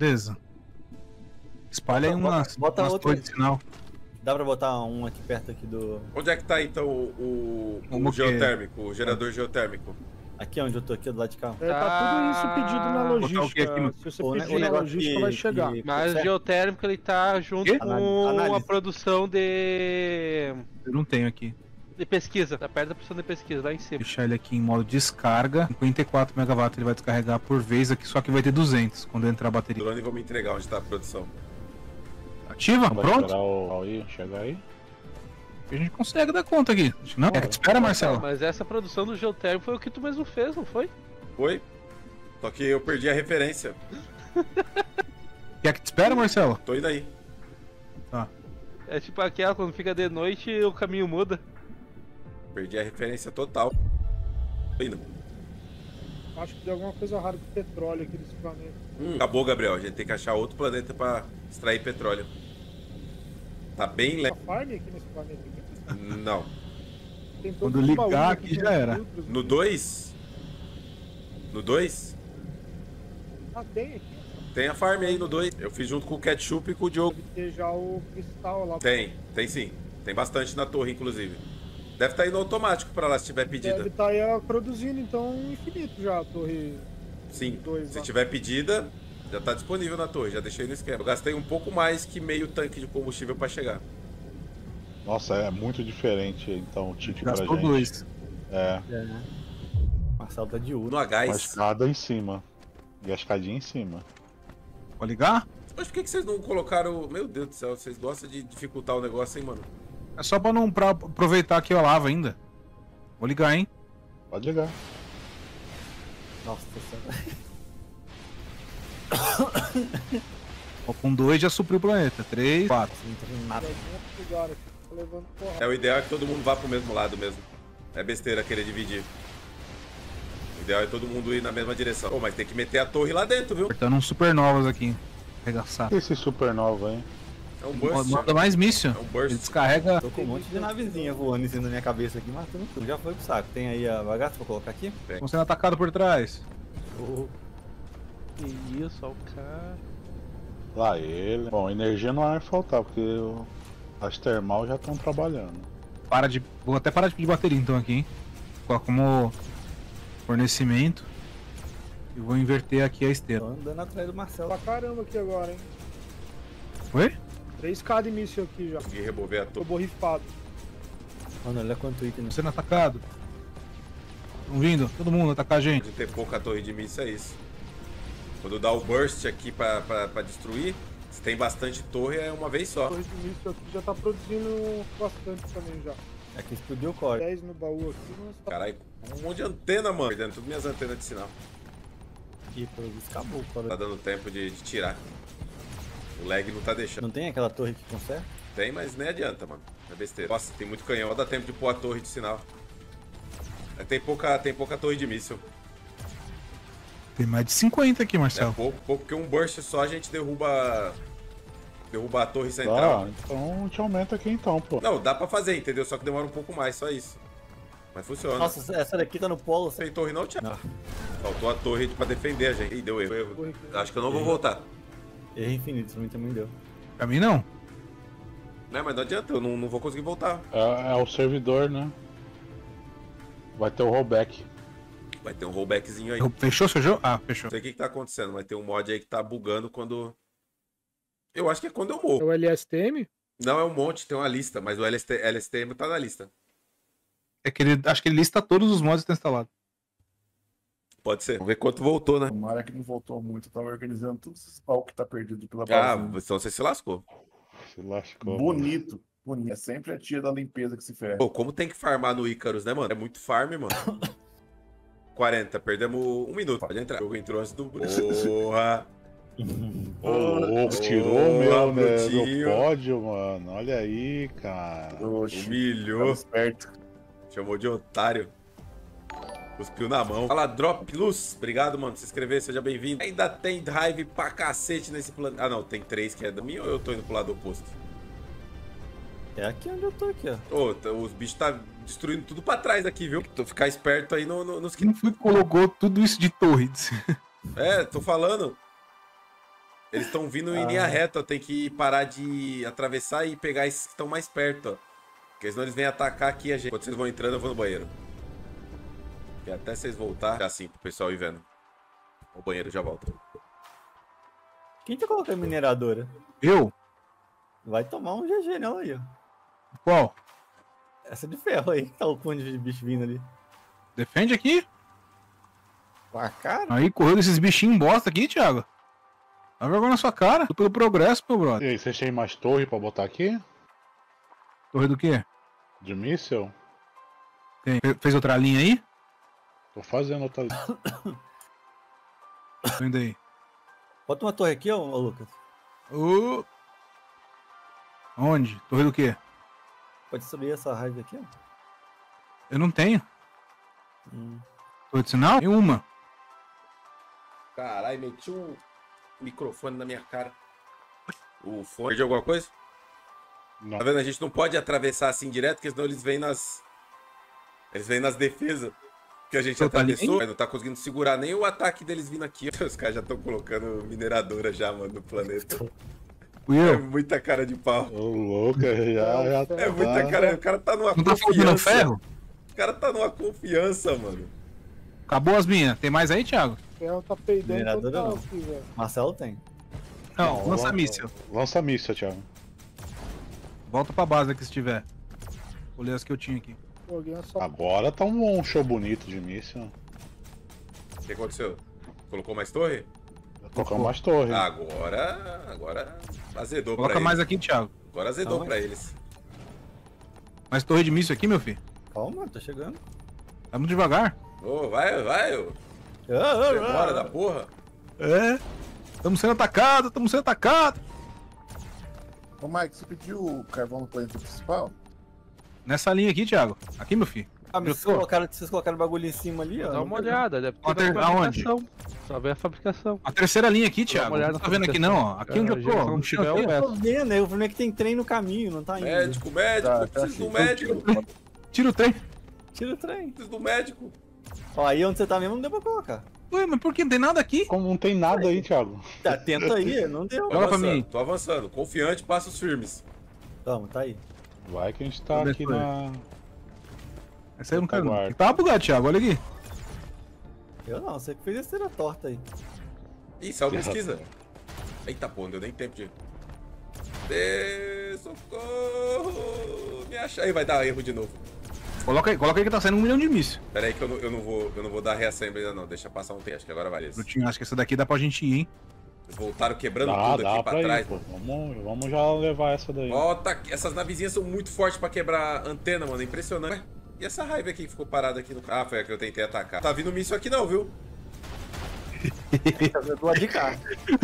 Beleza. Espalha aí umas torres de sinal. Dá pra botar um aqui perto aqui do... Onde é que tá então o geotérmico, o gerador geotérmico? Aqui onde eu tô, aqui do lado de cá. Tá tudo isso pedido na logística. Se você pedir na logística, vai chegar. Mas o geotérmico ele tá junto com a produção de... Eu não tenho aqui. De pesquisa, tá perto da produção de pesquisa, lá em cima. Deixar ele aqui em modo descarga. 54 MW ele vai descarregar por vez aqui, só que vai ter 200 quando entrar a bateria. Drone, vou me entregar onde tá a produção. Ativa? Pronto? Chegar aí. A gente consegue dar conta aqui. Não? É que te espera, Marcelo. Mas essa produção do geotérmico foi o que tu mesmo fez, não foi? Foi. Só que eu perdi a referência. Quer que te espera, Marcelo? Tô indo aí. Tá. É tipo aquela, quando fica de noite o caminho muda. Perdi a referência total. Tô indo. Acho que deu alguma coisa rara com petróleo aqui nesse planeta. Acabou, Gabriel. A gente tem que achar outro planeta pra extrair petróleo. Tá bem leve. Farm aqui nesse planeta aqui? Não. Tem quando ligar aqui já era. No 2? No 2? Ah, tem aqui. Tem a farm aí no 2. Eu fiz junto com o Ketchup e com o Diogo. Deve ter já o cristal lá. Tem sim. Tem bastante na torre, inclusive. Deve estar indo automático pra lá se tiver pedida. Deve estar aí produzindo, então, infinito já a torre. Sim, 2, se lá. tiver pedida, já tá disponível na torre, já deixei no esquema. Eu gastei um pouco mais que meio tanque de combustível pra chegar. Nossa, é muito diferente então o ticket pra gente. Gastou 2. É. Marcelo tá de Uno. No H. Uma escada em cima. E a escadinha em cima. Pode ligar? Mas por que vocês não colocaram... Meu Deus do céu, vocês gostam de dificultar o negócio, hein, mano? É só pra aproveitar aqui a lava ainda. Vou ligar, hein? Pode ligar. Nossa, Ó, com 2 já supriu o planeta. 3, 4. não tô vendo nada. É, o ideal é que todo mundo vá pro mesmo lado mesmo. É besteira querer dividir. O ideal é todo mundo ir na mesma direção. Pô, mas tem que meter a torre lá dentro, viu? Apertando uns supernovas aqui. Arregaçar. Esse supernova, hein? É um burst. Manda mais míssil. É um burst. Ele descarrega. Tô com um monte de navezinha voando em cima da minha cabeça aqui, matando tudo. Já foi pro saco. Tem aí a bagaça pra colocar aqui? Estão sendo atacados por trás. Que isso, ó o cara. Lá ele. Bom, energia não vai faltar, porque as termal já estão trabalhando. Vou até parar de pedir bateria então aqui, hein? Coloca como fornecimento. E vou inverter aqui a esteira. Tô andando atrás do Marcelo. Pra caramba aqui agora, hein? Oi? 3k de míssil aqui já. Consegui remover a torre. Tô borrifado. Mano, olha quanto item. Sendo atacado. Estão vindo, todo mundo atacar a gente. De ter pouca torre de míssil é isso. Quando dá o burst aqui pra destruir, se tem bastante torre é uma vez só. A torre de míssil aqui já tá produzindo bastante também já. É que explodiu o core. 10 no baú aqui, mas tá... Caralho, um monte de antena, mano. Perdendo todas minhas antenas de sinal. Ih, pelo visto acabou o core. Tá dando tempo de tirar. O lag não tá deixando. Não tem aquela torre que conserta? Tem, mas nem adianta, mano. É besteira. Nossa, tem muito canhão. Dá tempo de pôr a torre de sinal. Tem pouca torre de míssil. Tem mais de 50 aqui, Marcelo. É pouco, porque um burst só a gente derruba a torre central. Ah, então te aumenta aqui então, pô. Não, dá pra fazer, entendeu? Só que demora um pouco mais, só isso. Mas funciona. Nossa, essa daqui tá no polo. Sem torre não, Thiago. Não. Faltou a torre pra defender a gente. Ih, deu erro. Acho que eu não vou voltar. Erro infinito, pra mim também deu. Pra mim não. Não, mas não adianta, eu não vou conseguir voltar. É o servidor, né? Vai ter o rollback. Vai ter um rollbackzinho aí. Fechou seu jogo? Ah, fechou. Não sei o que tá acontecendo, mas tem um mod aí que tá bugando quando... Eu acho que é quando eu É morro. o LSTM? Não, é um monte, tem uma lista, mas o LSTM tá na lista. É que acho que ele lista todos os mods que estão instalados. Pode ser. Vamos ver quanto voltou, né? Tomara que não voltou muito. Eu tava organizando todos esses pau que tá perdido pela Ah, base. então você se lascou. Se lascou. Bonito. Bonito. É sempre a tia da limpeza que se ferra. Pô, como tem que farmar no Icarus, né, mano? É muito farm, mano. 40, perdemos 1 minuto. Pode entrar. O jogo entrou antes do... Porra! Tirou o meu, né, Brutinho. do pódio, mano. Olha aí, cara. Oxi, Humilhou. tava esperto. Chamou de otário. Cuspiu na mão. Fala, Drop Luz. Obrigado, mano, por se inscrever. Seja bem-vindo. Ainda tem drive pra cacete nesse plano. Ah, não. Tem 3 que é da minha ou eu tô indo pro lado oposto? É aqui onde eu tô aqui, ó. Ô, os bichos tá destruindo tudo pra trás aqui, viu? Tô ficar esperto aí nos que... Quem foi que colocou tudo isso de torre? É, tô falando. Eles estão vindo em linha reta, ó. Tem que parar de atravessar e pegar esses que estão mais perto, ó. Porque senão eles vêm atacar aqui a gente. Quando vocês vão entrando, eu vou no banheiro. E até vocês voltar, já assim, pro pessoal ir vendo. O banheiro já volta. Quem tá colocando mineradora? Eu? Vai tomar um GG nela aí, ó. Qual? Essa de ferro aí, que tá o cone de bicho vindo ali. Defende aqui. Com a cara? Aí, correu desses bichinhos bosta aqui, Thiago. Dá vergonha na sua cara. Tô pelo progresso, meu brother. E aí, vocês têm mais torre pra botar aqui? Torre do quê? De míssel? Tem. Fez outra linha aí? Tô fazendo outra. Tô indo aí. Bota uma torre aqui, ó, Lucas. Onde? Torre do quê? Pode subir essa raiva aqui, ó. Eu não tenho. Torre de sinal? Tem uma. Caralho, meti um microfone na minha cara. O fone. Perdi alguma coisa? Não. Tá vendo? A gente não pode atravessar assim direto, porque senão eles vêm nas. Eles vêm nas defesas. Que a gente Tô atravessou. ali. Não tá conseguindo segurar nem o ataque deles vindo aqui. Os caras já estão colocando mineradora já, mano, no planeta. Fui É eu. muita cara de pau. Ô, louco, já É muita cara. O cara tá numa Não tá faltando confiança. ferro? O cara tá numa confiança, mano. Acabou as minhas. Tem mais aí, Thiago? O ferro tá peidando Mineradora total não. aqui, velho. Marcelo tem. Não, lança míssil. Lança míssil, Thiago. Volta pra base aqui se tiver. Vou ler as que eu tinha aqui. Joguei só. Agora tá um show bonito de míssil. O que aconteceu? Colocou mais torre? Colocamos mais torre. Agora azedou Coloca pra mais eles. aqui, Thiago. Agora azedou Calma pra aí. eles. Mais torre de míssil aqui, meu filho. Calma, tô chegando. Tá muito devagar. Ô, vai, ô. Demora da porra. É. Estamos sendo atacados. Ô, Mike, você pediu carvão no planeta principal? Nessa linha aqui, Thiago. Aqui, meu filho. Ah, mas vocês colocaram o bagulho em cima ali, ó. Dá uma olhada, deve ter Aonde? na fabricação. Só ver a fabricação. A terceira linha aqui, Dá uma Thiago. olhada Não na tá vendo aqui não, ó. Aqui onde eu tô. Se não No tiver, chão eu aqui, ó. Tô vendo, aí o problema é que tem trem no caminho, não tá indo. Médico, Tá, preciso de um assim, médico. Tira o trem. Tira o trem. Preciso do médico. Ó, aí onde você tá mesmo não deu pra colocar. Ué, mas por que não tem nada aqui? Como não tem nada aí, Thiago? Tá, tenta aí, não deu. Joga pra mim. Tô avançando. Confiante, passos firmes. Toma, tá aí. Vai que a gente tá Onde é aqui que foi? na. Essa aí eu não quero não. Aguardo. Tá bugado, Thiago. Olha aqui. Eu não, você que fez a esteira torta aí. Ih, saiu pesquisa. Eita, pô, não deu nem tempo de... Socorro! Me acha aí, vai dar erro de novo. Coloca aí que tá saindo 1 milhão de míssil. Pera aí que eu não vou dar reassembly ainda não. Deixa passar um tempo, acho que agora vai. Brutinho, acho que essa daqui dá pra gente ir, hein? Voltaram quebrando Dá, tudo dá aqui pra pra trás. ir, pô. Vamos já levar essa daí. Ó, tá, essas navezinhas são muito fortes pra quebrar antena, mano. É impressionante. Ué, e essa raiva aqui que ficou parada aqui no... Ah, foi a que eu tentei atacar. Tá vindo míssil aqui não, viu? Tá vendo do lado de cá.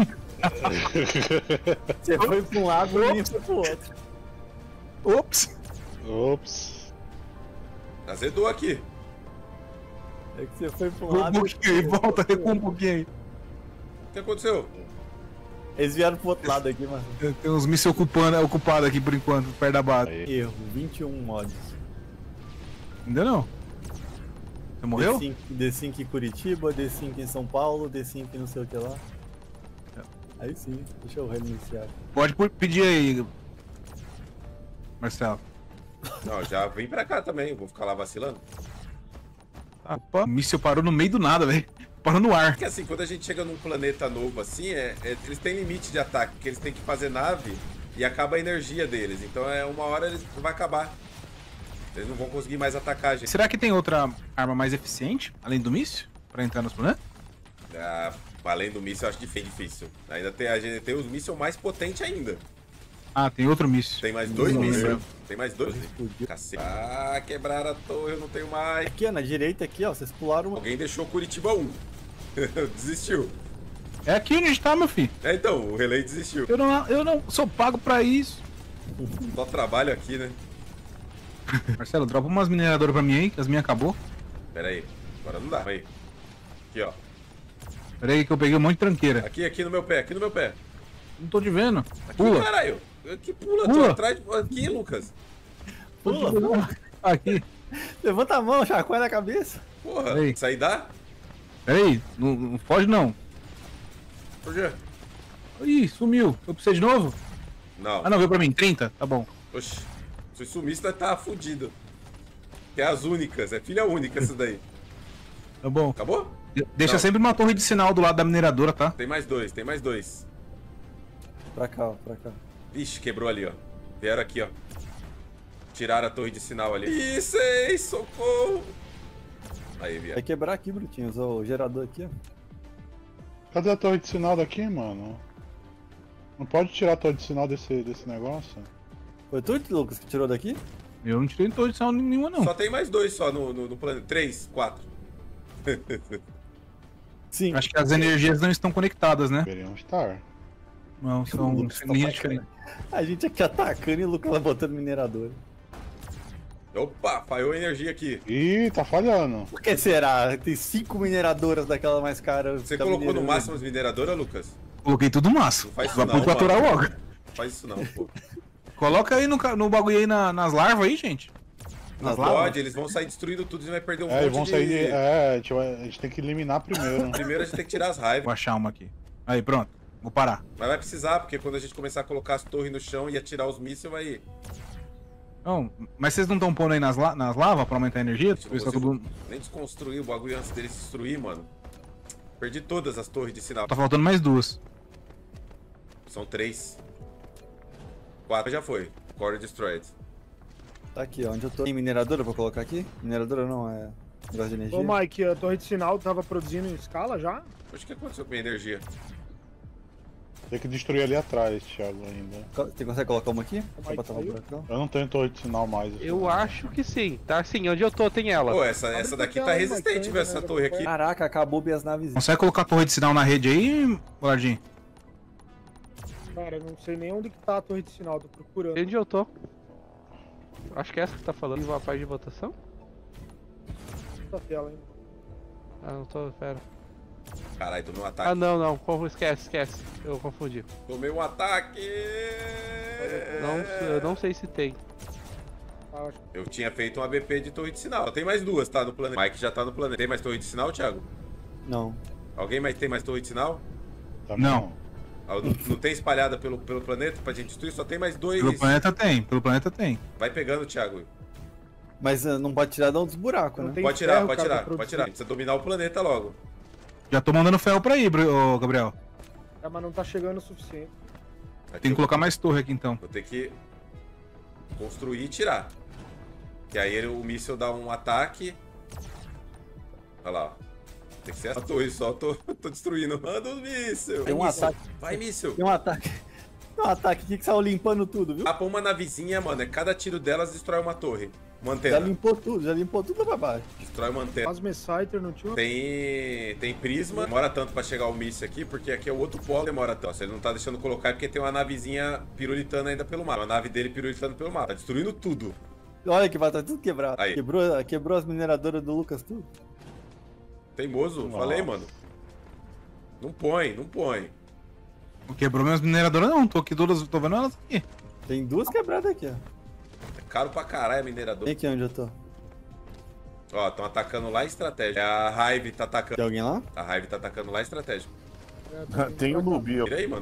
Você foi pra um lado e foi pro outro. Ops! Ops. Azedou aqui. É que você foi pro Um lado. pouquinho aí, volta, recua um pouquinho aí. O que aconteceu? Eles vieram pro outro lado aqui, mano. Tem uns mísseis ocupados aqui por enquanto, perto da base. Aí. Erro, 21 mods. Ainda não? Você morreu? D5 em Curitiba, D5 em São Paulo, D5 em não sei o que lá. Aí sim, deixa eu reiniciar. Pode pedir aí, Marcelo. Não, já vim pra cá também. Eu vou ficar lá vacilando. O míssil parou no meio do nada, velho. Parou no ar. Porque assim, quando a gente chega num planeta novo assim, eles têm limite de ataque, porque eles têm que fazer nave e acaba a energia deles. Então uma hora eles vai acabar. Eles não vão conseguir mais atacar a gente. Será que tem outra arma mais eficiente, além do míssil, pra entrar nos planetas? Ah, além do míssil, eu acho difícil. Ainda a gente tem os mísseis mais potentes ainda. Ah, tem outro míssil. Tem mais 2 Não, mísseis. Tem mais 2. Explodiu. Cacete. Ah, quebraram a torre, eu não tenho mais. Aqui, ó, na direita aqui, ó, vocês pularam uma. Alguém deixou Curitiba 1. Desistiu. É aqui onde a gente tá, meu filho. Então, o relay desistiu. Eu não sou pago pra isso. Só trabalho aqui, né? Marcelo, dropa umas mineradoras pra mim aí, que as minhas acabou. Pera aí. Agora não dá. Aí. Aqui, ó. Pera aí que eu peguei um monte de tranqueira. Aqui no meu pé, aqui no meu pé. Não tô te vendo. Aqui, Pula. caralho. Que pula? Pula. Tô atrás de... Aqui, Lucas. Pula. Aqui. Levanta a mão, chacoalha na cabeça. Porra. Aí. Isso aí dá? Pera aí, não foge não. Por quê? Ih, sumiu. Eu preciso de novo? Não. Ah, não, veio pra mim. 30, tá bom. Oxi. Se sumisse, nós tá fudido. Que é as únicas, é filha única essa daí. Tá bom. Acabou? Deixa Não. sempre uma torre de sinal do lado da mineradora, tá? Tem mais dois, tem mais dois. Pra cá, ó, pra cá. Ixi, quebrou ali, ó. Vieram aqui, ó. Tiraram a torre de sinal ali. Isso, ei, socorro! Aí, vieram. Vai quebrar aqui, Brutinhos, o gerador aqui, ó. Cadê a torre de sinal daqui, mano? Não pode tirar a torre de sinal desse negócio? Foi tu, Lucas, que tirou daqui? Eu não tirei torre de sinal nenhuma, não. Só tem mais dois só no planeta. 3, 4. Sim. Acho que as energias não estão conectadas, né? Deveriam estar. Não, são Lucas tá linhas bacana. diferentes. A gente aqui atacando e o Lucas lá botando minerador. Opa, falhou a energia aqui. Ih, tá falhando. Por que será? Tem 5 mineradoras daquela mais cara. Você tá colocou no minerando. máximo as mineradoras, Lucas? Coloquei tudo massa. Não faz isso Vai não, pro aturar mano. logo. Não faz isso não, pô. Coloca aí no bagulho aí nas larvas aí, gente. Nas Não lavas? pode, eles vão sair destruindo tudo e vai perder um É, monte vão de... sair. A gente tem que eliminar primeiro. Primeiro a gente tem que tirar as raivas. Vou achar uma aqui. Aí, pronto. Vou parar. Mas vai precisar, porque quando a gente começar a colocar as torres no chão e atirar os mísseis, vai... Não, mas vocês não estão pondo aí nas lavas pra aumentar a energia? Não Ver se tá consigo tudo- nem desconstruir o bagulho antes deles destruir, mano. Perdi todas as torres de sinal. Tá faltando mais 2. São 3. 4 já foi. Core destroyed. Tá aqui, ó. Onde eu tô. Tem mineradora pra colocar aqui? Mineradora não, é negócio de energia. Ô, Mike, a torre de sinal tava produzindo em escala já? Oxe, o que aconteceu com a minha energia? Tem que destruir ali atrás, Thiago, ainda. Você consegue colocar uma aqui? Só Mike botar uma caiu? pra cá. Eu não tenho torre de sinal mais. Eu acho que sim. Tá assim, onde eu tô tem ela. Pô, essa daqui tá resistente, velho, essa torre aqui. Caraca, acabou bem as naves. Consegue colocar a torre de sinal na rede aí, Bolardinho? Cara, eu não sei nem onde que tá a torre de sinal, tô procurando. Onde eu tô? Acho que é essa que tá falando. Uma parte de votação? Essa tela, hein? Ah, não tô, pera. Caralho, tomei um ataque. Ah, não. Esquece. Eu confundi. Tomei um ataque! Eu não sei se tem. Ah, acho Eu tinha feito um ABP de torre de sinal. Só tem mais 2, tá? No planeta. Mike já tá no planeta. Tem mais torre de sinal, Thiago? Não. Alguém mais tem mais torre de sinal? Também Não. Ah, não tem espalhada pelo planeta pra gente destruir? Só tem mais 2. Pelo planeta tem. Vai pegando, Thiago. Mas não pode tirar dos buracos, Não né? tem Pode tirar, ferro, pode cara, tirar, pra pode produzir. tirar. Precisa dominar o planeta logo. Já tô mandando ferro pra aí, ô, Gabriel. É, mas não tá chegando o suficiente. Aqui Tem que colocar mais torre aqui então. Vou ter que construir e tirar. Que aí o míssil dá um ataque. Olha lá, ó. Tem que ser essa torre só, tô destruindo. Manda os míssil. Tem um Vai, míssil. ataque. Vai, míssil. Tem um ataque. Tem um ataque aqui que saiu limpando tudo, viu? Tapa uma navezinha, mano. Cada tiro delas destrói uma torre. Uma Já antena. limpou tudo lá pra baixo. Destrói uma antena. As Messiter não tinha. Tem prisma. Demora tanto pra chegar o míssil aqui, porque aqui é o outro polo. Demora tanto. Se ele não tá deixando colocar, é porque tem uma navezinha pirulitando ainda pelo mar. Uma nave dele pirulitando pelo mar. Tá destruindo tudo. Olha que vai estar tudo quebrado. Aí. Quebrou as mineradoras do Lucas tudo. Teimoso, Nossa. falei, mano. Não põe. Não quebrou minhas mineradoras não, tô aqui todas, tô vendo elas aqui. Tem 2 quebradas aqui, ó. É caro pra caralho, minerador. Vem aqui onde eu tô. Ó, estão atacando lá estratégico. A Hive tá atacando. Tem alguém lá? A Hive tá atacando lá estratégico. Tem o Nubi, ó. Tira aí, mano.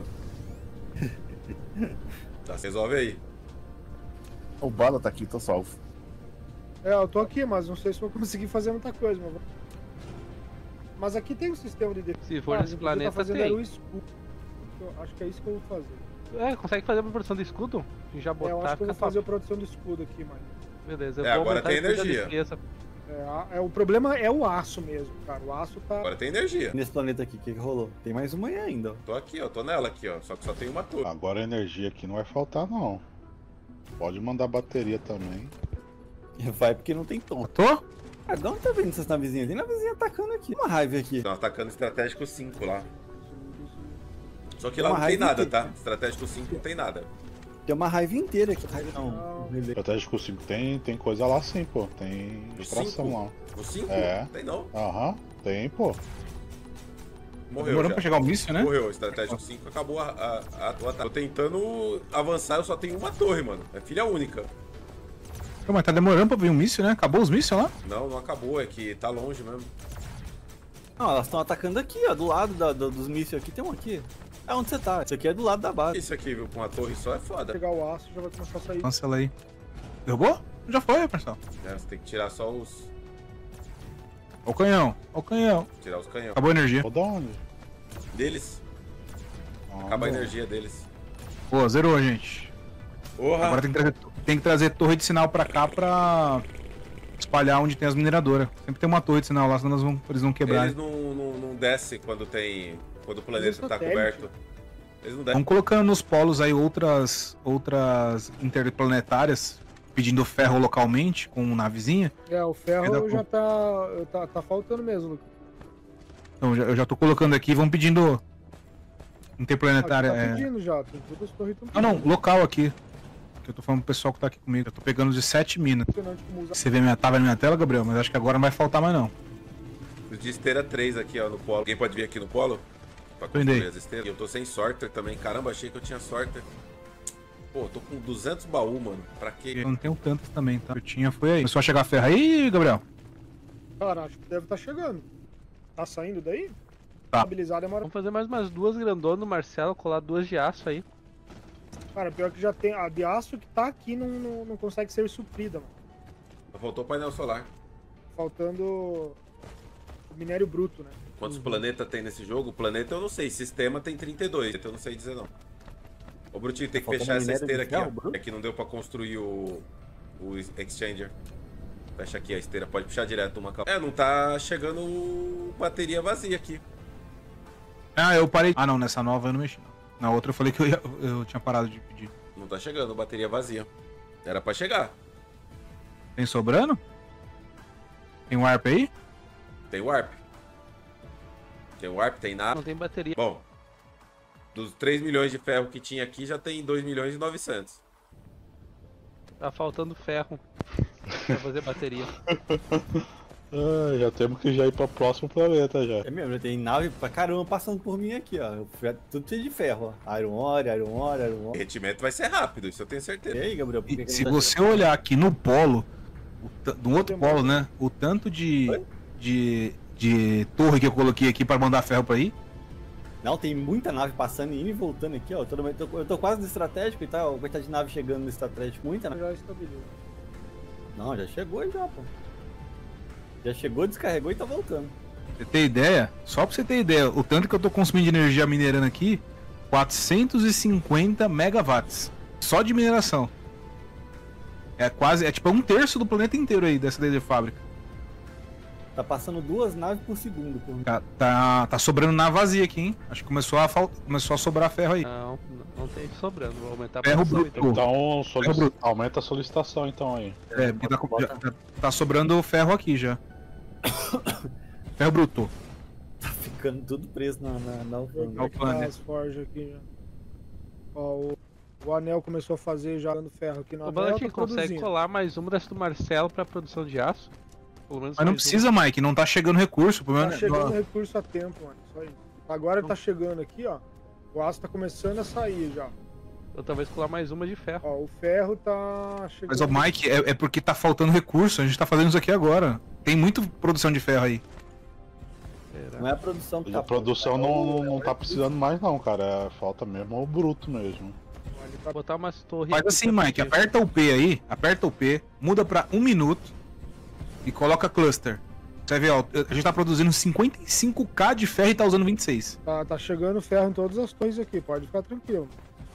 Tá, resolve aí. O Bala tá aqui, tô salvo. É, eu tô aqui, mas não sei se vou conseguir fazer muita coisa, mas... Mas aqui tem um sistema de defesa. Se for nesse inclusive planeta, tá fazendo tem. era o escudo. Eu acho que é isso que eu vou fazer. É, consegue fazer uma produção de escudo? E já É, eu botar, acho que eu fica vou fazer a top. produção de escudo aqui, mano. Beleza, eu É, vou agora aumentar tem a escudo da energia. defesa. O problema é o aço mesmo, cara. O aço tá... Agora tem energia. Nesse planeta aqui, o que rolou? Tem mais uma aí ainda, ó. Tô aqui, ó. Tô nela aqui, ó. Só que só tem uma torre. Agora a energia aqui não vai faltar, não. Pode mandar bateria também. Vai porque não tem tom. Tô? Ah, de onde tá vendo essas navezinhas? Tem navezinha atacando aqui. Uma raiva aqui. Estão atacando estratégico 5 lá. Só que lá Uma não tem raiva nada, inteira. tá? Estratégico 5 não tem nada. Tem uma raiva inteira aqui. Raiva não. Relé. Estratégico 5 tem coisa lá sim, pô. Tem No extração 5? lá. No 5? É. Não tem não. Aham, tem, pô. Morreu Demorou já. pra chegar o míssil, né? Morreu. Estratégico 5 acabou o ataque. Tô tentando avançar, eu só tenho uma torre, mano. É filha única. Pô, mas tá demorando pra vir um míssil, né? Acabou os mísseis lá? Não, não acabou. É que tá longe mesmo. Não, elas estão atacando aqui, ó. Do lado dos mísseis aqui tem um aqui. É onde você tá. Isso aqui é do lado da base. Isso aqui, viu? Com uma torre só é foda. Pegar o aço já vai começar a sair. Cancela aí. Derrubou? Já foi, pessoal. Você tem que tirar só os... Ó o canhão, ó o canhão. Tirar os canhões. Acabou a energia. Vou dar onde? Deles. Acaba a energia deles. Pô, zerou, gente. Porra! Agora tem que trazer torre de sinal pra cá pra espalhar onde tem as mineradoras. Sempre tem uma torre de sinal lá, senão eles vão quebrar. Eles não descem quando o planeta tá satélite. coberto. Eles não descem. Estão colocando nos polos aí outras interplanetárias pedindo ferro localmente com navezinha. É, o ferro já tá faltando mesmo, Lucas. Então eu já tô colocando aqui, vão pedindo interplanetária. Tá pedindo já, tem todas as torres tão Ah não, local aqui. Que eu tô falando pro pessoal que tá aqui comigo. Eu tô pegando de 7 minas. impressionante como usar. Você tava na minha tela, Gabriel, mas acho que agora não vai faltar mais não. Os de esteira 3 aqui, ó, no polo. Alguém pode vir aqui no polo? Pra construir as esteiras. E eu tô sem sorter também. Caramba, achei que eu tinha sorter. Pô, tô com 200 baús, mano. Pra quê? Eu não tenho tantos também, tá? Eu tinha, foi aí. Começou a chegar ferro aí, Gabriel? Cara, acho que deve estar chegando. Tá saindo daí? Tá. Estabilizar demora. Vamos fazer mais umas duas grandonas no Marcelo, colar duas de aço aí. Cara, pior que já tem. A de aço que tá aqui não consegue ser suprida, mano. Faltou o painel solar. Faltando o minério bruto, né? Quantos planetas tem nesse jogo? Planeta eu não sei. Sistema tem 32. Eu não sei dizer não. Ô, Brutinho, tem que Faltando fechar essa minério esteira de aqui, ferro, ó. Bruto? É que não deu pra construir o Exchanger. Fecha aqui a esteira. Pode puxar direto uma calma. É, não tá chegando bateria vazia aqui. Ah, eu parei. Ah não, nessa nova eu não mexi. Na outra eu falei que eu tinha parado de pedir. Não tá chegando bateria vazia. Era pra chegar. Tem sobrando? Tem Warp aí? Tem Warp. Tem Warp, tem nada. Não tem bateria. Bom, dos 3 milhões de ferro que tinha aqui, já tem 2 milhões e 900. Tá faltando ferro pra fazer bateria. Ah, já temos que já ir pro próximo planeta já. É mesmo, já tem nave pra caramba passando por mim aqui, ó. Tudo cheio de ferro, ó. Iron Ore. Derretimento vai ser rápido, isso eu tenho E certeza. aí, Gabriel, por que E que se não tá você olhar aqui no polo, no outro polo, né? O tanto de torre que eu coloquei aqui pra mandar ferro pra aí. Não, tem muita nave passando e indo e voltando aqui, ó. Eu tô quase no estratégico e tá, vai estar de nave chegando no estratégico, muita nave. Já estabilizou. Não, já chegou aí já, pô. Já chegou, descarregou e tá voltando. Você tem ideia? Só pra você ter ideia, o tanto que eu tô consumindo de energia minerando aqui, 450 megawatts. Só de mineração. É tipo 1/3 do planeta inteiro aí dessa daí de fábrica. Tá passando 2 naves por segundo, pô. Tá sobrando na vazia aqui, hein? Acho que começou a sobrar ferro aí. Não tem sobrando, vou aumentar a Ferro produção, bruto. então. Então aumenta a solicitação então aí. Porque tá sobrando ferro aqui já. Ferro bruto. Tá ficando tudo preso na alfândega. Alfândega. As forjas aqui já. Ó, o anel começou a fazer já dando ferro aqui no O anel. Balatinho Tá consegue produzindo. colar mais uma dessa do Marcelo pra produção de aço? Pelo menos Mas não mais precisa, Mike, não tá chegando recurso. O problema Tá é- chegando recurso a tempo, mano. Só isso. Agora tá chegando aqui, ó. O aço tá começando a sair já. uma. Ou talvez colar mais uma de ferro. Ó, o ferro tá chegando. Mas o Mike, é porque tá faltando recurso, a gente tá fazendo isso aqui agora. Tem muita produção de ferro aí. Será? Não é a produção que A produção faltando, não tá precisando mais não, cara. Falta mesmo o bruto mesmo. Ele tá- Botar umas torres. Faz aqui assim, pra Mike, poder- aperta o P aí, aperta o P, muda pra 1 minuto e coloca cluster. Você vai ver, ó, a gente tá produzindo 55k de ferro e tá usando 26. Tá chegando ferro em todas as torres aqui, pode ficar tranquilo.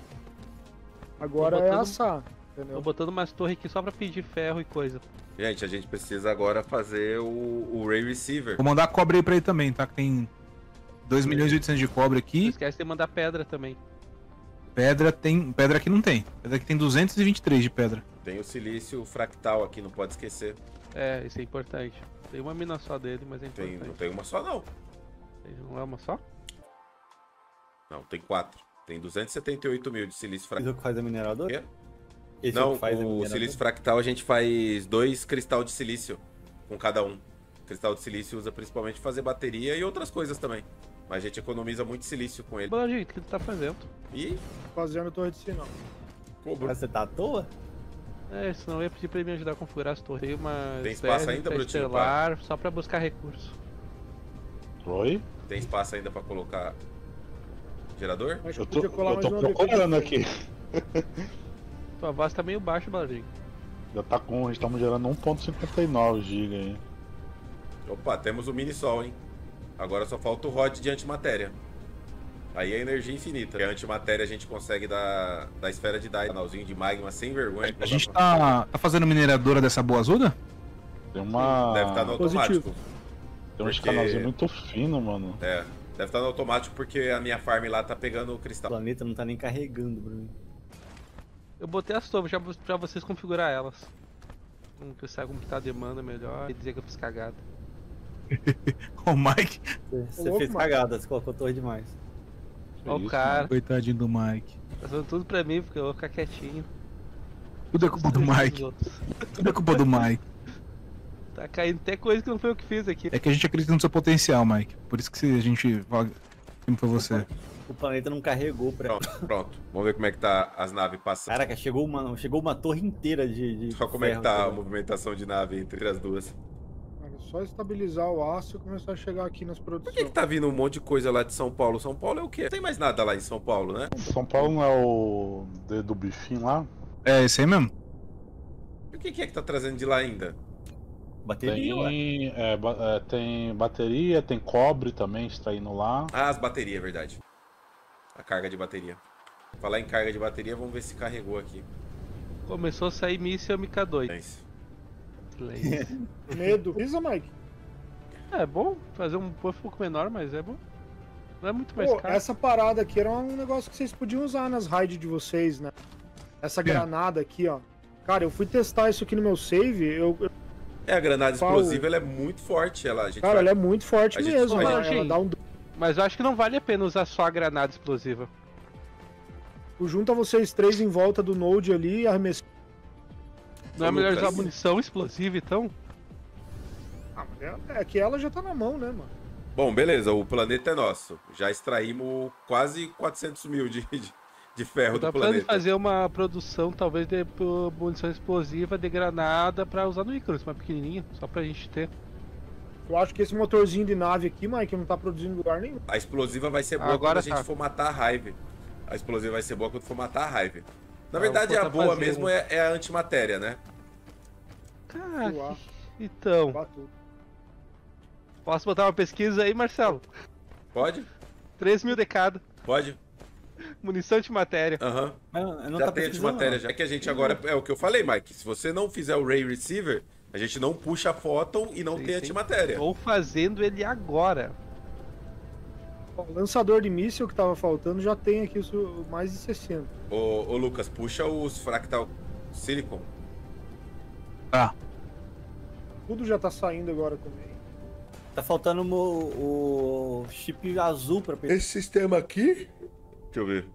Agora Tô é botando- assar, Tô entendeu? botando umas torres aqui só pra pedir ferro e coisa. Gente, a gente precisa agora fazer o Ray Receiver. Vou mandar cobre aí pra ele também, tá? Que tem 2 milhões e 800 de cobre Não aqui. esquece de mandar pedra também. Pedra aqui não tem. Pedra aqui tem 223 de pedra. Tem o silício fractal aqui, não pode esquecer. É, isso é importante. Tem uma mina só dele, mas é Não importante. tem uma só, não. Não é uma só? Não, tem 4. Tem 278 mil de silício Esse fractal. é o que faz a mineradora? Quê? Esse é Não, o que faz a o mineradora? silício fractal a gente faz 2 cristal de silício com cada um. Cristal de silício usa principalmente pra fazer bateria e outras coisas também. Mas a gente economiza muito silício com ele. Baladinho, o que tu tá fazendo? E Fazendo torre de sinal. cobrou. Mas você tá à toa? É, senão eu ia pedir pra ele me ajudar a configurar as torres. Tem uma Tem espaço Spheric, ainda, uma Brutinho, Estelar, só pra buscar recursos. Oi? Tem espaço ainda pra colocar Gerador? Acho que Eu podia colar tô mais uma procurando aqui. Tua voz tá meio baixa, Baladinho. Já tá com. Estamos gerando 1.59 GB aí. Opa, temos o mini sol, hein? Agora só falta o rod de antimatéria. Aí é energia infinita. Porque a antimatéria a gente consegue da esfera de Dai, canalzinho de magma sem vergonha. A gente tá fazendo mineradora dessa boa azuda? Tem uma. Deve estar no automático. Tem uns porque- canalzinhos muito finos, mano. É, deve estar no automático porque a minha farm lá tá pegando o O cristal. planeta não tá nem carregando, Bruno. Eu botei as torres já pra vocês configurar elas. Que eu saiba como que tá a demanda melhor e dizer que eu fiz cagada. O Mike. Você louco, fez mano. cagada, você colocou torre demais. Ó o isso, cara, Coitadinho do Mike. tá fazendo tudo pra mim porque eu vou ficar quietinho. Tudo é culpa do Mike. Tudo é culpa do Mike. Tá caindo até coisa que não foi eu que fiz aqui. É que a gente acredita no seu potencial, Mike. Por isso que a gente fala que foi você. O planeta não carregou pra. Pronto. Vamos ver como é que tá as naves passando. Caraca, chegou uma torre inteira de Só como é que ferro, tá a cara. movimentação de nave entre as duas. Cara, só estabilizar o aço e começar a chegar aqui nas Por que produções. tá vindo um monte de coisa lá de São Paulo? São Paulo é o quê? Não tem mais nada lá em São Paulo, né? São Paulo não é o do bifinho lá? É esse aí mesmo? E o que é que tá trazendo de lá ainda? Bateria, ué. Tem bateria, tem cobre também extraindo lá. Ah, as baterias, é verdade. A carga de bateria. Falar em carga de bateria, vamos ver se carregou aqui. Começou a sair míssil MK2. É isso. Medo. Pisa, Mike. É bom fazer um buff um pouco menor, mas é bom. Não é muito mais Pô, caro. essa parada aqui era um negócio que vocês podiam usar nas raids de vocês, né? Essa granada aqui, ó. Cara, eu fui testar isso aqui no meu save, É, a granada Paulo. explosiva, ela é muito forte. A gente cara, vai- ela é muito forte a gente mesmo, vai- né? Não, gente. Ela dá um... Mas eu acho que não vale a pena usar só a granada explosiva. Junta vocês três em volta do node ali e arremessa. Não é Ô, melhor Lucas. usar munição explosiva, então? Ah, mas é que ela já tá na mão, né, mano? Bom, beleza, o planeta é nosso. Já extraímos quase 400 mil de ferro Eu do tava pensando em planeta. fazer uma produção, talvez, de munição explosiva de granada pra usar no Icarus, uma pequenininha, só pra gente ter. Eu acho que esse motorzinho de nave aqui, Mike, não tá produzindo em lugar nenhum. A explosiva vai ser boa Agora quando a gente tá. for matar a Hive. A explosiva vai ser boa quando for matar a Hive. Na Ah, verdade, vou a botar boa fazer mesmo é a antimatéria, né? Cara, Uau. então, Batuta. posso botar uma pesquisa aí, Marcelo? Pode? 3 mil de cada. Pode? Munição de matéria. Aham. Mas eu não Já tá tem pesquisando, antimatéria, não. já que a gente agora... É o que eu falei, Mike. Se você não fizer o Ray Receiver, a gente não puxa a Photon e não Sim, tem sim. antimatéria. Ou fazendo ele agora. Ó, o lançador de míssil que tava faltando já tem aqui mais de 60. Ô, Lucas, puxa os Fractal Silicon. Tá. Tudo já tá saindo agora também. Tá faltando o chip azul pra pegar. Esse sistema aqui... Deixa eu ver.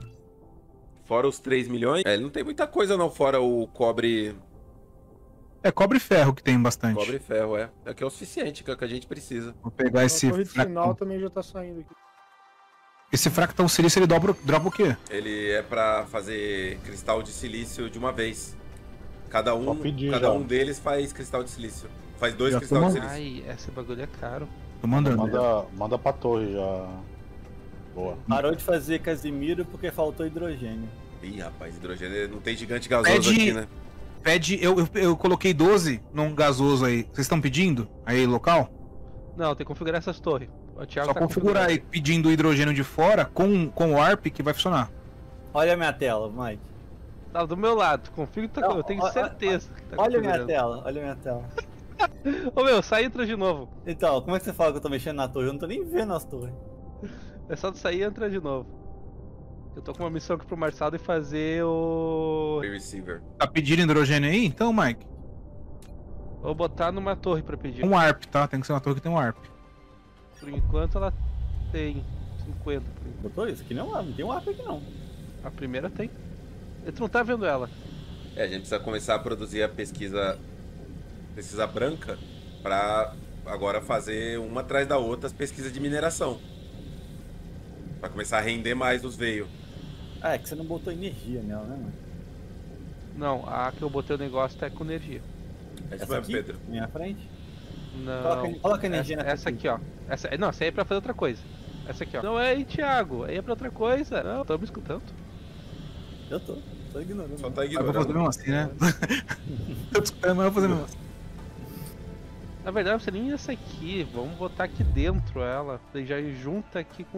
Fora os 3 milhões... É, não tem muita coisa não, fora o cobre... É cobre e ferro que tem bastante. Cobre e ferro, é. É que é o suficiente, que é o que a gente precisa. Vou pegar esse A torre de sinal fractal. também já tá saindo aqui. Esse fractal silício, ele dropa o quê? Ele é pra fazer cristal de silício de uma vez. Cada Só pedir cada já. um deles faz cristal de silício. Faz 2 Já cristais de tomou? silício. Ai, esse bagulho é caro. Tô mandando. Manda pra torre já. Boa. Parou de fazer Casimiro porque faltou hidrogênio. Ih, rapaz, hidrogênio não tem gigante gasoso Pede- aqui, né? Pede, eu coloquei 12 num gasoso aí. Vocês estão pedindo? Aí, local? Não, tem que configurar essas torres. O Thiago Só tá configurar aí pedindo o hidrogênio de fora com o ARP que vai funcionar. Olha a minha tela, Mike. Tá do meu lado, config tá, Não, eu tenho olha- certeza que tá Olha a minha configurando. tela, olha a minha tela. Ô meu, sai e entra de novo. Então, como é que você fala que eu tô mexendo na torre? Eu não tô nem vendo as torres. É só tu sair e entra de novo. Eu tô com uma missão aqui pro Marçado e fazer o... Ray Receiver. Tá pedindo hidrogênio aí? Então, Mike. Vou botar numa torre pra pedir. Um ARP, tá? Tem que ser uma torre que tem um ARP. Por enquanto ela tem 50. por enquanto. Botou isso? Aqui não tem um arco aqui não. A primeira tem. Tu não tá vendo ela. É, a gente precisa começar a produzir a pesquisa branca pra agora fazer uma atrás da outra as pesquisas de mineração. Pra começar a render mais os veios. Ah, é que você não botou energia nela, né, mano? Não, a que eu botei o negócio tá com energia. É isso Essa mesmo, aqui? Pedro. Minha frente? Não. Coloca energia essa, nessa essa aqui, ó. Essa aí é pra fazer outra coisa. Essa aqui, ó. Não é aí, Thiago. Aí é pra outra coisa. Não, tô me escutando. Eu tô ignorando. Só tá Mas eu vou fazer ignorando. mesmo assim, né? Tô te escutando, mas eu vou fazer mesmo assim. Na verdade, não precisa nem essa aqui. Vamos botar aqui dentro ela. Daí já junta aqui com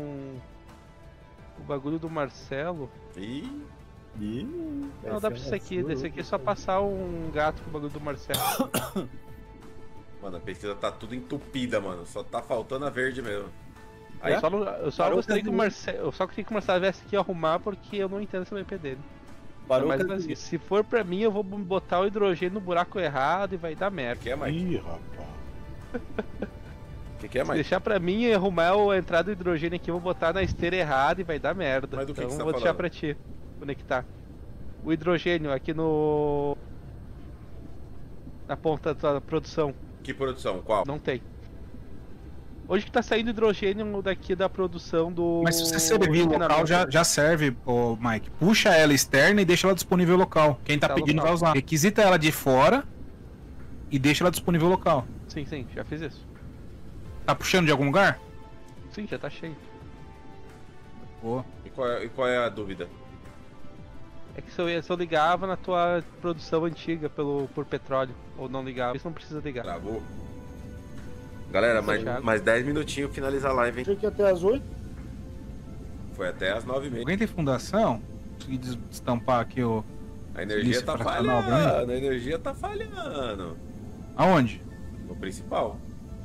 o bagulho do Marcelo. Ih, Não, dá pra isso aqui. Desse aqui é só passar um gato com o bagulho do Marcelo. mano, a pesquisa tá tudo entupida, mano. Só tá faltando a verde mesmo. Aí, Eu só Parou gostaria que o o Marcelo. Eu só queria que o Marcelo viesse aqui arrumar porque eu não entendo esse MP dele. Parou Mas o assim, se for pra mim, eu vou botar o hidrogênio no buraco errado e vai dar o merda. que é, Mike? Ih, rapaz. O que é, Se Mike? deixar pra mim e arrumar a entrada do hidrogênio aqui, eu vou botar na esteira errada e vai dar merda. Mas do que Então você tá vou deixar falando? pra ti conectar. O hidrogênio aqui no. Na ponta da produção. Que produção? Qual? Não tem. Hoje que tá saindo hidrogênio daqui da produção do. Mas se você servir local, já serve, ô Mike. Puxa ela externa e deixa ela disponível local. Quem tá Tá pedindo local. vai usar. Requisita ela de fora e deixa ela disponível local. Sim, já fiz isso. Tá puxando de algum lugar? Sim, já tá cheio. Boa. E qual é a dúvida? É que se eu ligava na tua produção antiga por petróleo, ou não ligava, isso não precisa ligar. Travou. Galera, mais 10 minutinhos finalizar a live, hein? Achei que ia até as 8. Foi até as 9h30. Alguém tem fundação? Consegui destampar aqui o. A energia Silício tá fracional falhando, a energia tá falhando. Aonde? No principal.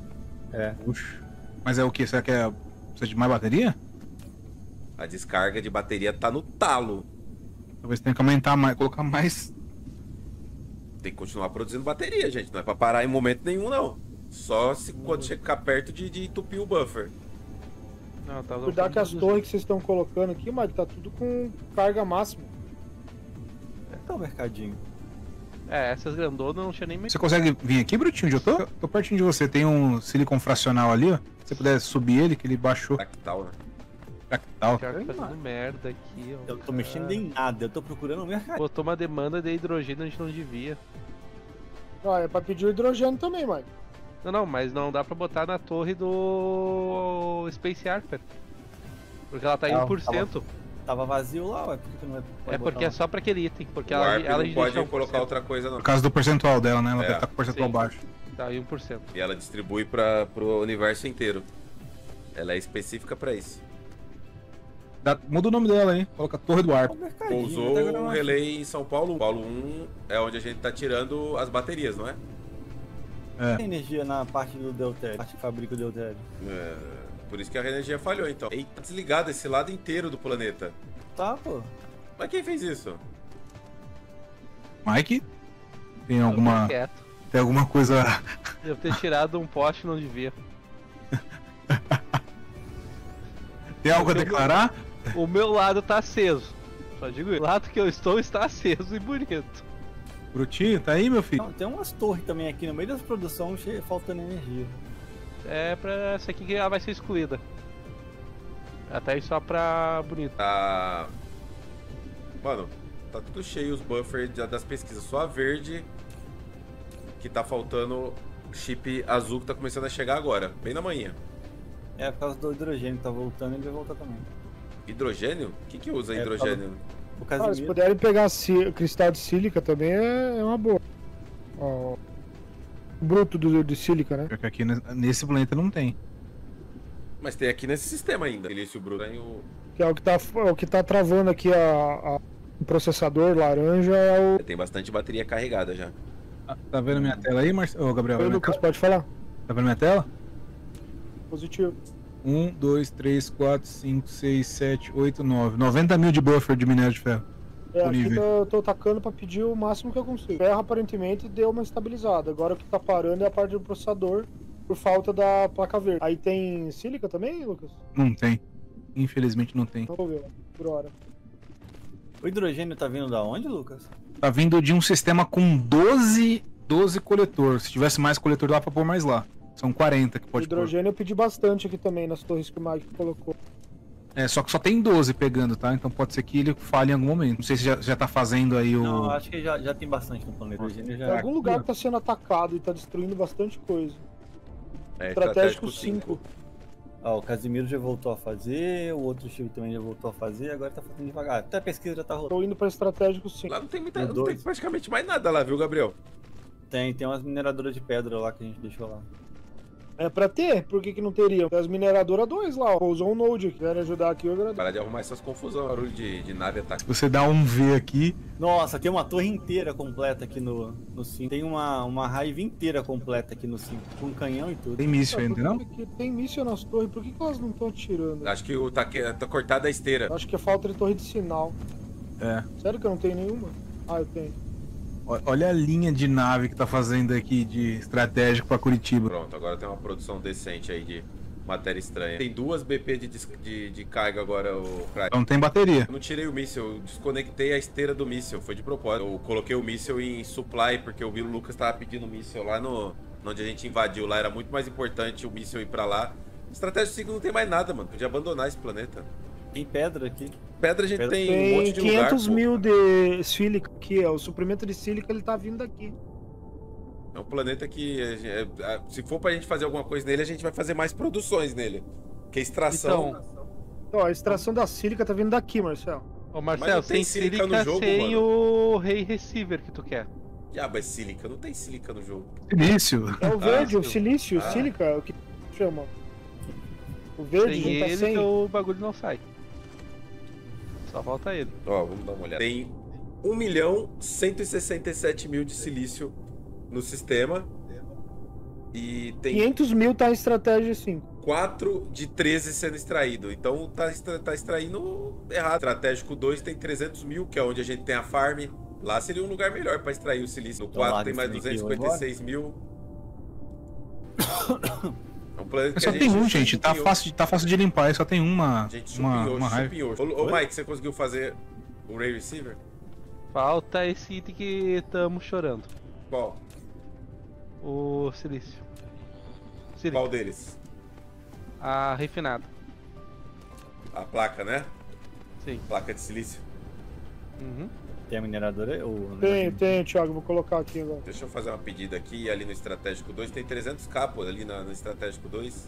Puxa. Mas é o que? Será que precisa de mais bateria? A descarga de bateria tá no talo. Talvez tenha que aumentar mais, colocar mais. Tem que continuar produzindo bateria, gente. Não é pra parar em momento nenhum, não. Só se quando chegar perto de entupir o buffer. Não, tá Cuidar que as torres que vocês estão colocando aqui, Mike, tá tudo com carga máxima. Tá o mercadinho. É, essas grandonas não tinha nem Você consegue vir aqui, Brutinho, onde eu tô? Tô pertinho de você. Tem um silicon fracional ali, ó. Se você puder subir ele, que ele baixou. Fractal, né? Fractal. Pior que tá fazendo merda aqui, ó. Eu tô mexendo em nada, eu tô procurando o mercadinho. Botou uma demanda de hidrogênio onde não devia. Ah, é pra pedir o hidrogênio também, Mike. Não, mas não dá pra botar na torre do Space Harper. Porque ela tá em Não, 1%. Tava vazio lá, ué, por que não é? É porque é só pra aquele item. Porque O ela Arp não pode deixa colocar 1%. outra coisa, não. Por causa do percentual dela, né? Ela É, deve estar com o percentual sim. baixo. Tá em 1%. E ela distribui pro universo inteiro. Ela é específica pra isso. Muda o nome dela aí. Coloca Torre do Arp. O mercadinho, Pousou até agora eu um não relay em São Paulo. Paulo 1 é onde a gente tá tirando as baterias, não é? Tem energia na parte do deutério, parte que fabrica o deutério. É, por isso que a energia falhou, então. Eita, tá desligado esse lado inteiro do planeta. Tá, pô. Mas quem fez isso? Mike? Tem Eu alguma. tô quieto. Tem alguma coisa. Devo ter tirado um poste e não devia. Tem algo a declarar? O meu lado tá aceso. Só digo isso. O lado que eu estou está aceso e bonito. Brutinho, tá aí, meu filho? Não, tem umas torres também aqui no meio das produções faltando energia. É pra essa aqui que ela vai ser excluída. Até aí só pra bonito. Tá. Mano, tá tudo cheio os buffers das pesquisas. Só a verde que tá faltando chip azul que tá começando a chegar agora, bem na manhã. É por causa do hidrogênio que tá voltando e ele vai voltar também. Hidrogênio? O que usa É, hidrogênio? O Cara, se Casimiro. puderem pegar cristal de sílica também é uma boa. Ó, o bruto de sílica, né? Pior que aqui nesse planeta não tem. Mas tem aqui nesse sistema ainda. Silício bruto. Tem o... Que é o que tá travando aqui o processador laranja é o. Tem bastante bateria carregada já. Tá vendo minha tela aí, Marcelo? Ô, Gabriel? Oi, minha Lucas, tela? pode falar? Tá vendo minha tela? Positivo. 1, 2, 3, 4, 5, 6, 7, 8, 9. 90 mil de buffer de minério de ferro. É, aqui Disponível. eu tô tacando pra pedir o máximo que eu consigo. Ferro aparentemente deu uma estabilizada. Agora o que tá parando é a parte do processador por falta da placa verde. Aí tem sílica também, Lucas? Não tem. Infelizmente não tem. Então vou ver, por hora. O hidrogênio tá vindo da onde, Lucas? Tá vindo de um sistema com 12 coletor. Se tivesse mais coletor, dá pra pôr mais lá. São 40 que O pode pôr. hidrogênio eu pedi bastante aqui também nas torres que o Mike colocou. É, só que só tem 12 pegando, tá? Então pode ser que ele falhe em algum momento. Não sei se já tá fazendo aí o... Não, acho que já tem bastante no planeta. O hidrogênio Tem já... algum lugar que tá sendo atacado e tá destruindo bastante coisa. É Estratégico 5. Ó, o Casimiro já voltou a fazer, o outro Chico também já voltou a fazer, agora tá fazendo devagar. Até a pesquisa já tá rolando. Tô indo pra estratégico sim. Lá não tem, Tem não tem dois. praticamente mais nada lá, viu, Gabriel? Tem umas mineradoras de pedra lá que a gente deixou lá. É pra ter? Por que não teria? Tem as mineradoras 2 lá, ó. Pousou um node aqui. Querem ajudar aqui, eu agradeço. Parar de arrumar essas confusões, barulho de nave ataque. Você dá um V aqui. Nossa, tem uma torre inteira completa aqui no sim. Tem uma raiva inteira completa aqui no sim. Com canhão e tudo. Tem míssil Ah, ainda, por não? que tem míssil nas torres, por que elas não estão atirando? Acho que tá cortada a esteira. Acho que é falta de torre de sinal. É. Sério que eu não tenho nenhuma? Ah, eu tenho. Olha a linha de nave que tá fazendo aqui de estratégico pra Curitiba. Pronto, agora tem uma produção decente aí de matéria estranha. Tem 2 BP de carga agora, o Cry. Então tem bateria. Eu não tirei o míssil, eu desconectei a esteira do míssil, foi de propósito. Eu coloquei o míssil em supply, porque o Lucas tava pedindo míssil lá onde a gente invadiu lá. Era muito mais importante o míssil ir pra lá. Estratégia 5 não tem mais nada, mano. Podia abandonar esse planeta. Tem pedra aqui. Pedra a gente tem um Tem monte de 500 lugar. mil de sílica aqui, ó. O suprimento de sílica ele tá vindo daqui. É um planeta que, se for pra gente fazer alguma coisa nele, a gente vai fazer mais produções nele. Que a extração... Ó, a extração da sílica tá vindo daqui, Marcelo. Ô Mas Marcelo, não tem tem sílica no sílica jogo, sem mano. o Rei Receiver que tu quer. Diabo, é sílica. Não tem sílica no jogo. Silício. É o verde, o sim. silício, Ah. sílica, o que chama. O verde, Sem não tá ele, sem. o bagulho não sai. Só falta ele. Ó, vamos dar uma olhada. Tem 1.167.000 de silício no sistema. E tem 500 mil tá em estratégia 5. 4 de 13 sendo extraído. Então tá extraindo errado. Estratégico 2 tem 300 mil, que é onde a gente tem a farm. Lá seria um lugar melhor para extrair o silício. No 4 tem mais 256 mil. É um planeta que Só a tem um, gente. Tá chupinhou. fácil de limpar. Aí só tem uma. A gente Uma raiva. chupinhou. Ô, Mike, você conseguiu fazer o Ray Receiver? Falta esse item que estamos chorando. Qual? O silício. Sílica. Qual deles? A refinada. A placa, né? Sim. Placa de silício. Uhum. Tem a mineradora? Tem, Thiago, vou colocar aqui agora. Deixa eu fazer uma pedida aqui. Ali no Estratégico 2 tem 300k, pô, ali no Estratégico 2.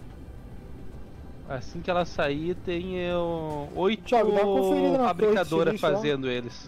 Assim que ela sair, tem 8 Thiago, dá uma conferida na fabricadoras torre de silício lá. fazendo eles.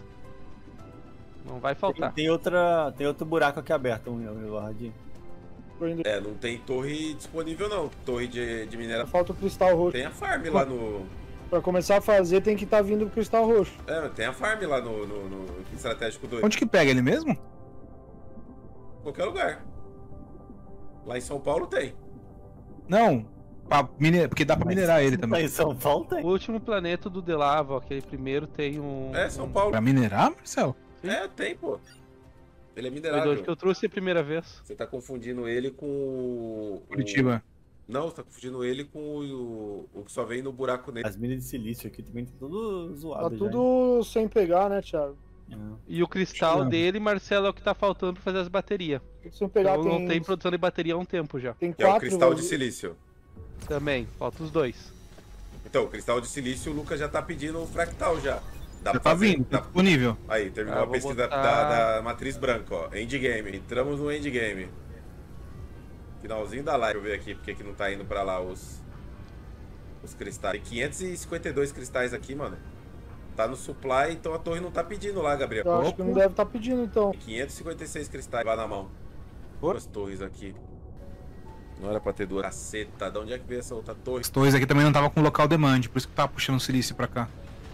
Não vai faltar. Tem outro buraco aqui aberto, meu radinho. Tô indo. É, não tem torre disponível não. Torre de mineração. Falta o cristal roxo. Tem a farm lá no... Pra começar a fazer, tem que estar vindo o cristal roxo. É, tem a farm lá no Estratégico 2. Onde que pega ele mesmo? Qualquer lugar. Lá em São Paulo tem. Não. Porque dá pra minerar ele Tá também. em São Paulo, tem. O último planeta do Delava, aquele primeiro, tem um. É, São Paulo. Pra minerar, Marcelo? É, tem, pô. Ele é Foi minerável. onde que eu trouxe a primeira vez. Você tá confundindo ele com o... Curitiba. Não, você tá confundindo ele com o que só vem no buraco nele. As minas de silício aqui também tá tudo Tá zoado já. tudo sem pegar, né, Thiago? hein? E o cristal Não. dele, Marcelo, é o que tá faltando pra fazer as baterias. Tudo sem pegar, Então não tem produção de bateria há um tempo já. tem Que é o 4 cristal de silício. Também, falta os dois. Então, o cristal de silício, o Lucas já tá pedindo um fractal já. Dá Já pra tá fazer, vindo, tá dá- disponível. Aí, terminou a vou pesquisa botar- da matriz branca, ó. Endgame. Entramos no endgame. Finalzinho da live. Deixa eu ver aqui porque que não tá indo pra lá os cristais. Tem 552 cristais aqui, mano. Tá no supply, então a torre não tá pedindo lá, Gabriel. Eu acho que não deve estar pedindo, então. 556 cristais lá na mão. Duas torres aqui. Não era pra ter duas. Caceta, de onde é que veio essa outra torre? As torres aqui também não tava com local demand, por isso que tava puxando o silício pra cá.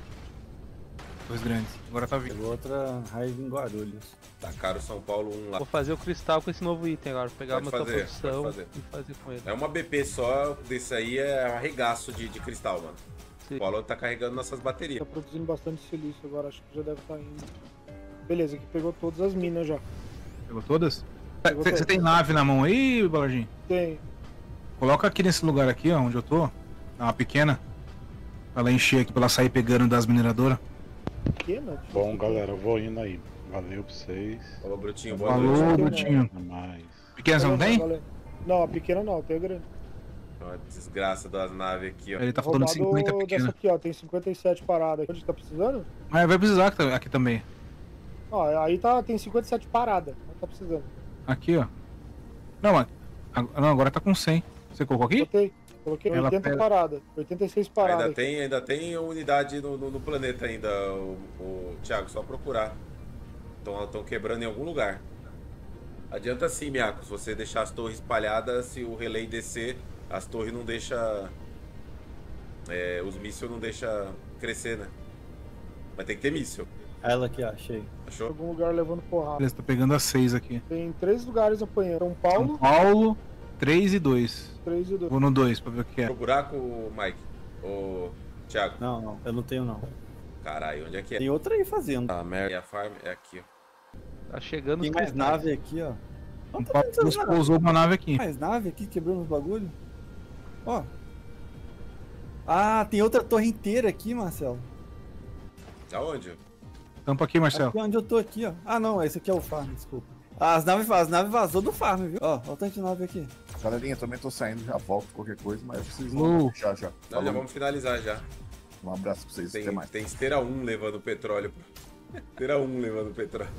Torres grandes. Agora tá vindo. Pegou outra raiva em Guarulhos. Tacaram São Paulo 1 lá. Vou fazer o cristal com esse novo item agora. Pegar Pode uma tua fazer, produção pode fazer. e fazer com ele. É uma BP só, desse aí é arregaço de cristal, mano. Sim. O Paulo tá carregando nossas baterias. Tá produzindo bastante silício agora, acho que já deve estar indo. Beleza, aqui pegou todas as minas já. Pegou todas? Pegou Você todas. tem nave na mão aí, Balardinho? Tem. Coloca aqui nesse lugar aqui, ó, onde eu tô. Dá uma pequena. Pra ela encher aqui, pra ela sair pegando das mineradoras. Pequena? Bom, galera, eu vou indo aí. Valeu pra vocês. Falou, Brutinho, boa noite. Falou, noite. Brutinho. Até mais. Pequena você não tem? Valeu. Não, a pequena não, tem a grande. Ó, desgraça das naves aqui, ó. Ele tá faltando 50 dessa pequena. aqui, ó, tem 57 paradas. Onde tá precisando? Mas vai precisar aqui também. Ó, aí tá, tem 57 paradas. Não tá precisando. Aqui, ó. Não, não, agora tá com 100. Você colocou aqui? Botei. Coloquei Ela 80 pega- paradas. 86 paradas. Ainda tem unidade no planeta ainda, o Thiago, só procurar. Estão quebrando em algum lugar. Adianta sim, Miaco, se você deixar as torres espalhadas, se o relay descer, as torres não deixa... os mísseis não deixa crescer, né? Mas tem que ter míssil. Ela aqui, ó, achei. Achou? Algum lugar levando porrada. Beleza, tô pegando as 6 aqui. Tem 3 lugares apanhando. São São Paulo, Paulo, 3 e 2. 3 e 2. Vou no 2 pra ver o que é. O buraco, Mike. Ô, Thiago. Não, eu não tenho não. Caralho, onde é que é? Tem outra aí fazendo. A merda. E a farm é aqui, ó. Tá chegando Tem os mais cristais. nave aqui, ó. Um Onde tá Paulo essas naves? pousou uma nave aqui. Mais nave aqui, quebrando os bagulho. Ó. Ah, tem outra torre inteira aqui, Marcelo. Aonde? Tampa aqui, Marcelo. Aqui onde eu tô aqui, ó. Ah, não, esse aqui é o farm, desculpa. Ah, as naves vazou do farm, viu? Ó, ó o tanto de nave aqui. Galerinha, também tô saindo, já volto qualquer coisa, mas vocês Falou. vão já. Não, Falou. já vamos finalizar já. Um abraço pra vocês, até Tem, mais. tem esteira 1 levando petróleo. Esteira 1 levando petróleo.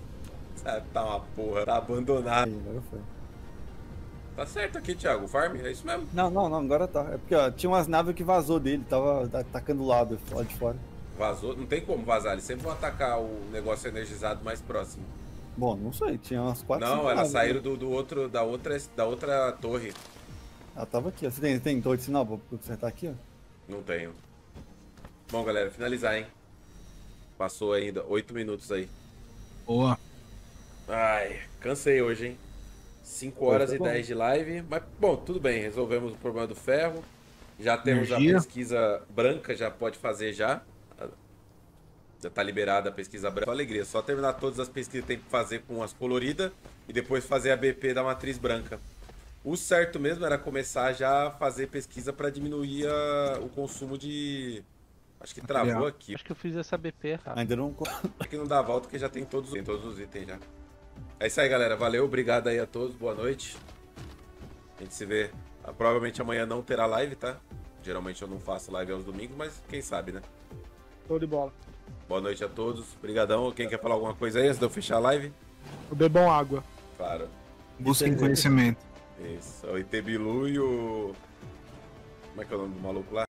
Tá uma porra. Tá abandonado. Aí, agora foi. Tá certo aqui, Thiago. Farm, é isso mesmo. Não, agora tá. É porque, ó, tinha umas naves que vazou dele, tava atacando o lado, lá de fora. Vazou. Não tem como vazar. Eles sempre vão atacar o negócio energizado mais próximo. Bom, não sei, tinha umas 4, Não, 5 elas naves, saíram né? da outra torre. Ela tava aqui, ó. Você tem torre de sinal pra consertar aqui, ó? Não tenho. Bom, galera, finalizar, hein? Passou ainda 8 minutos aí. Boa. Ai, cansei hoje, hein? 5 horas Foi e bom. 10 de live. Mas, bom, tudo bem. Resolvemos o problema do ferro. Já temos Energia. a pesquisa branca, já pode fazer já. Já tá liberada a pesquisa branca. Só alegria, só terminar todas as pesquisas que tem que fazer com as coloridas e depois fazer a BP da matriz branca. O certo mesmo era começar já a fazer pesquisa para diminuir o consumo de... Acho que Material. travou aqui. Acho que eu fiz essa BP errado. Ainda não. Aqui não dá a volta porque já tem todos os itens já. É isso aí, galera. Valeu, obrigado aí a todos. Boa noite. A gente se vê. Provavelmente amanhã não terá live, tá? Geralmente eu não faço live aos domingos, mas quem sabe, né? Show de bola. Boa noite a todos. Obrigadão. Quem quer falar alguma coisa aí antes de eu fechar a live? Bebam água. Claro. Busquem conhecimento. Isso. O Itebilu e o... Como é que é o nome do maluco lá?